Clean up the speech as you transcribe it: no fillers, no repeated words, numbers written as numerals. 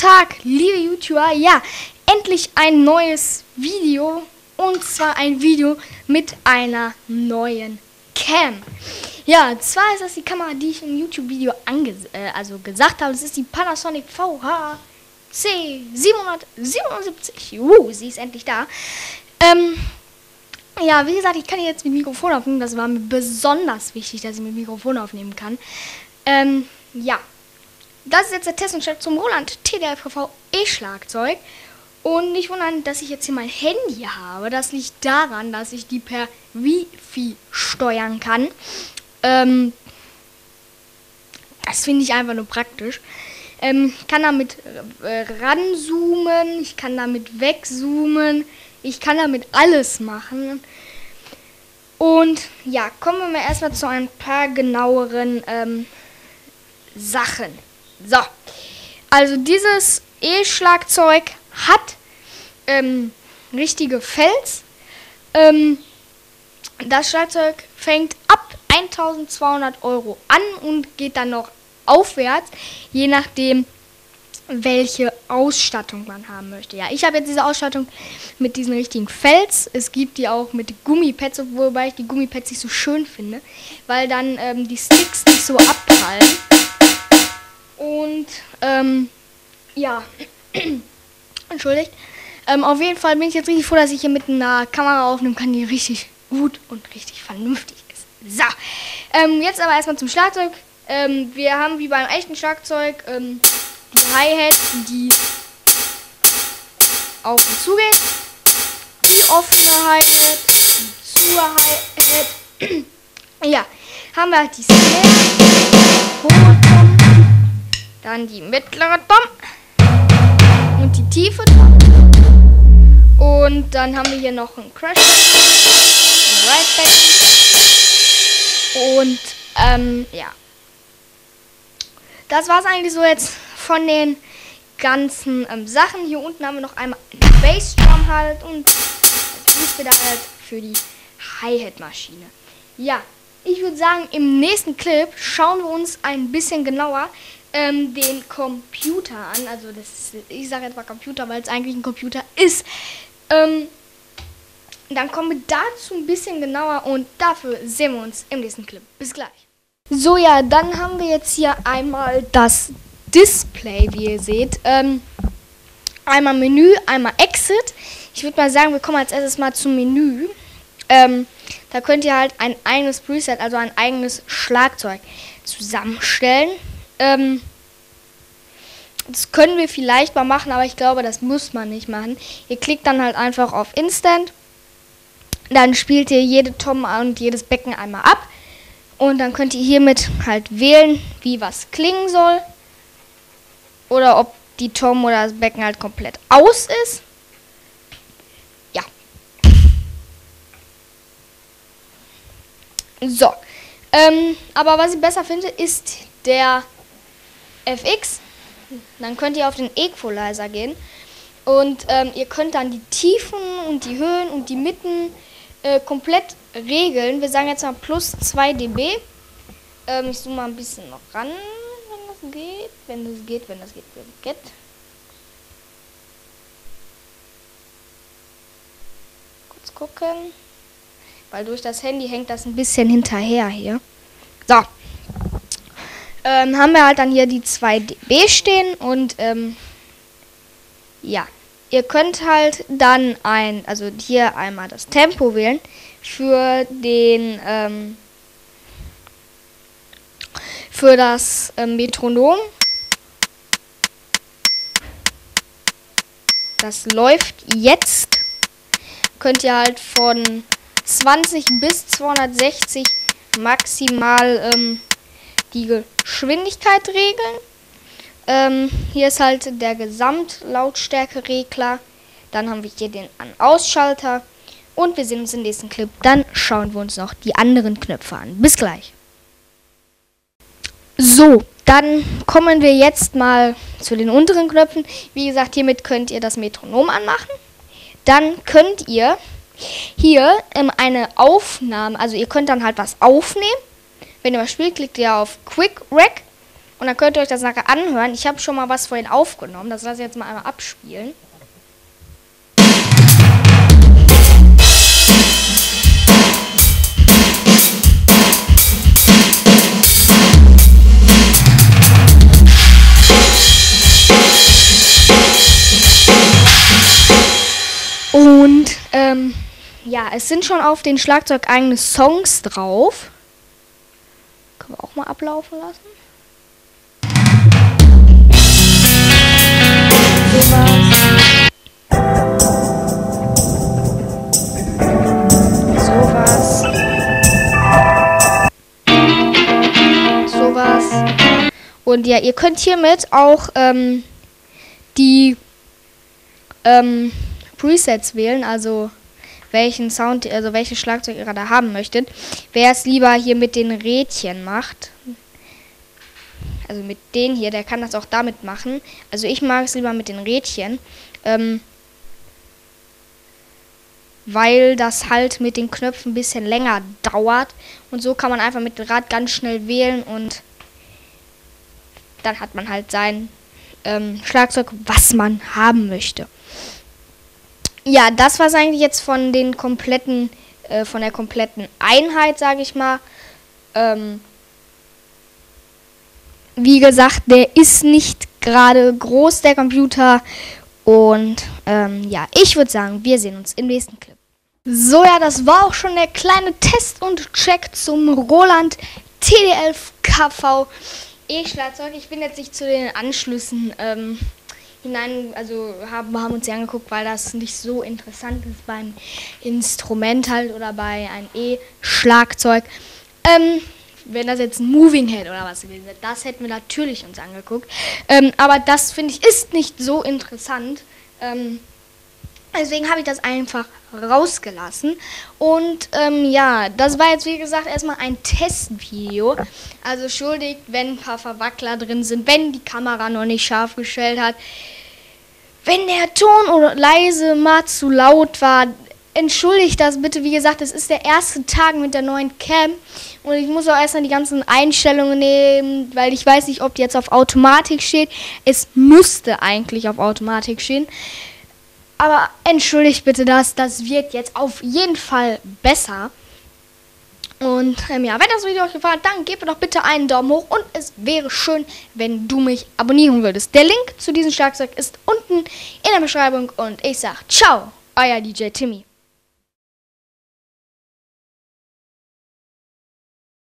Tag, liebe YouTuber. Ja, endlich ein neues Video. Und zwar ein Video mit einer neuen Cam. Ja, zwar ist das die Kamera, die ich im YouTube-Video gesagt habe. Das ist die Panasonic VHC 777. Sie ist endlich da. Ja, wie gesagt, ich kann jetzt mit Mikrofon aufnehmen. Das war mir besonders wichtig, dass ich mit Mikrofon aufnehmen kann. Ja. Das ist jetzt der Testanstalt zum Roland TD-LVV E-Schlagzeug. Und nicht wundern, dass ich jetzt hier mein Handy habe. Das liegt daran, dass ich die per Wi-Fi steuern kann. Das finde ich einfach nur praktisch. Ich kann damit ranzoomen, ich kann damit wegzoomen, ich kann damit alles machen. Und ja, kommen wir mal erstmal zu ein paar genaueren Sachen. So, also dieses E-Schlagzeug hat richtige Fels. Das Schlagzeug fängt ab 1.200 € an und geht dann noch aufwärts, je nachdem, welche Ausstattung man haben möchte. Ja, ich habe jetzt diese Ausstattung mit diesen richtigen Fels. Es gibt die auch mit Gummipads, wobei ich die Gummipads nicht so schön finde, weil dann die Sticks nicht so abprallen. Und, ja, entschuldigt. Auf jeden Fall bin ich jetzt richtig froh, dass ich hier mit einer Kamera aufnehmen kann, die richtig gut und richtig vernünftig ist. So, jetzt aber erstmal zum Schlagzeug. Wir haben wie beim echten Schlagzeug die Hi-Hat, die auf und zu geht. Die offene Hi-Hat, die zur Hi-Hat. Ja, haben wir halt die Snare, hohe Tom, dann die mittlere Tom und die tiefe Tom. Und dann haben wir hier noch einen Crash, ein Right-Back. Und ja. Das war es eigentlich so jetzt von den ganzen Sachen. Hier unten haben wir noch einmal eine Bassdrum halt und das ist wieder halt für die Hi-Hat-Maschine. Ja, ich würde sagen, im nächsten Clip schauen wir uns ein bisschen genauer den Computer an. Also das ist, ich sage jetzt mal Computer, weil es eigentlich ein Computer ist. Dann kommen wir dazu ein bisschen genauer und dafür sehen wir uns im nächsten Clip. Bis gleich. So, ja, dann haben wir jetzt hier einmal das Display, wie ihr seht. Einmal Menü, einmal Exit. Ich würde mal sagen, wir kommen als erstes mal zum Menü. Da könnt ihr halt ein eigenes Preset, also ein eigenes Schlagzeug zusammenstellen. Das können wir vielleicht mal machen, aber ich glaube, das muss man nicht machen. Ihr klickt dann halt einfach auf Instant. Dann spielt ihr jede Tom und jedes Becken einmal ab. Und dann könnt ihr hiermit halt wählen, wie was klingen soll. Oder ob die Tom oder das Becken halt komplett aus ist. Ja. So. Aber was ich besser finde, ist der FX. Dann könnt ihr auf den Equalizer gehen. Und ihr könnt dann die Tiefen und die Höhen und die Mitten komplett regeln. Wir sagen jetzt mal plus 2 dB. Ich zoome mal ein bisschen noch ran, wenn das geht. Kurz gucken. Weil durch das Handy hängt das ein bisschen hinterher hier. So. Haben wir halt dann hier die 2 dB stehen und ja. Ihr könnt halt dann also hier einmal das Tempo wählen für den für das Metronom. Das läuft jetzt. Könnt ihr halt von 20 bis 260 maximal die Geschwindigkeit regeln. Hier ist halt der Gesamtlautstärke-Regler. Dann haben wir hier den An-Ausschalter. Und wir sehen uns im nächsten Clip. Dann schauen wir uns noch die anderen Knöpfe an. Bis gleich. So, dann kommen wir jetzt mal zu den unteren Knöpfen. Wie gesagt, hiermit könnt ihr das Metronom anmachen. Dann könnt ihr hier eine Aufnahme, also ihr könnt dann halt was aufnehmen. Wenn ihr was spielt, klickt ihr auf Quick Rec. Und dann könnt ihr euch das nachher anhören. Ich habe schon mal was vorhin aufgenommen. Das lasse ich jetzt mal einmal abspielen. Und ja, es sind schon auf den Schlagzeug eigene Songs drauf. Können wir auch mal ablaufen lassen. Sowas. Und ja, ihr könnt hiermit auch die Presets wählen, also welchen Sound, also welches Schlagzeug ihr gerade haben möchtet. Wer es lieber hier mit den Rädchen macht, also mit denen hier, der kann das auch damit machen. Also ich mag es lieber mit den Rädchen, weil das halt mit den Knöpfen ein bisschen länger dauert. Und so kann man einfach mit dem Rad ganz schnell wählen und dann hat man halt sein Schlagzeug, was man haben möchte. Ja, das war es eigentlich jetzt von den kompletten, von der kompletten Einheit, sage ich mal. Wie gesagt, der ist nicht gerade groß, der Computer. Und ja, ich würde sagen, wir sehen uns im nächsten Clip. So, ja, das war auch schon der kleine Test und Check zum Roland TD11 KV E-Schlagzeug. Ich bin jetzt nicht zu den Anschlüssen hinein, also haben uns ja angeguckt, weil das nicht so interessant ist beim Instrument halt oder bei einem E-Schlagzeug. Wenn das jetzt ein Moving Head oder was gewesen wäre, das hätten wir natürlich uns angeguckt. Aber das, finde ich, ist nicht so interessant. Deswegen habe ich das einfach rausgelassen. Und ja, das war jetzt wie gesagt erstmal ein Testvideo. Also entschuldigt, wenn ein paar Verwackler drin sind, wenn die Kamera noch nicht scharf gestellt hat, wenn der Ton oder leise mal zu laut war. Entschuldigt das bitte, wie gesagt, es ist der erste Tag mit der neuen Cam und ich muss auch erstmal die ganzen Einstellungen nehmen, weil ich weiß nicht, ob die jetzt auf Automatik steht. Es müsste eigentlich auf Automatik stehen, aber entschuldigt bitte das wird jetzt auf jeden Fall besser. Und ja, wenn das Video euch gefallen hat, dann gebt mir doch bitte einen Daumen hoch und es wäre schön, wenn du mich abonnieren würdest. Der Link zu diesem Schlagzeug ist unten in der Beschreibung und ich sag ciao, euer DJ Timmy.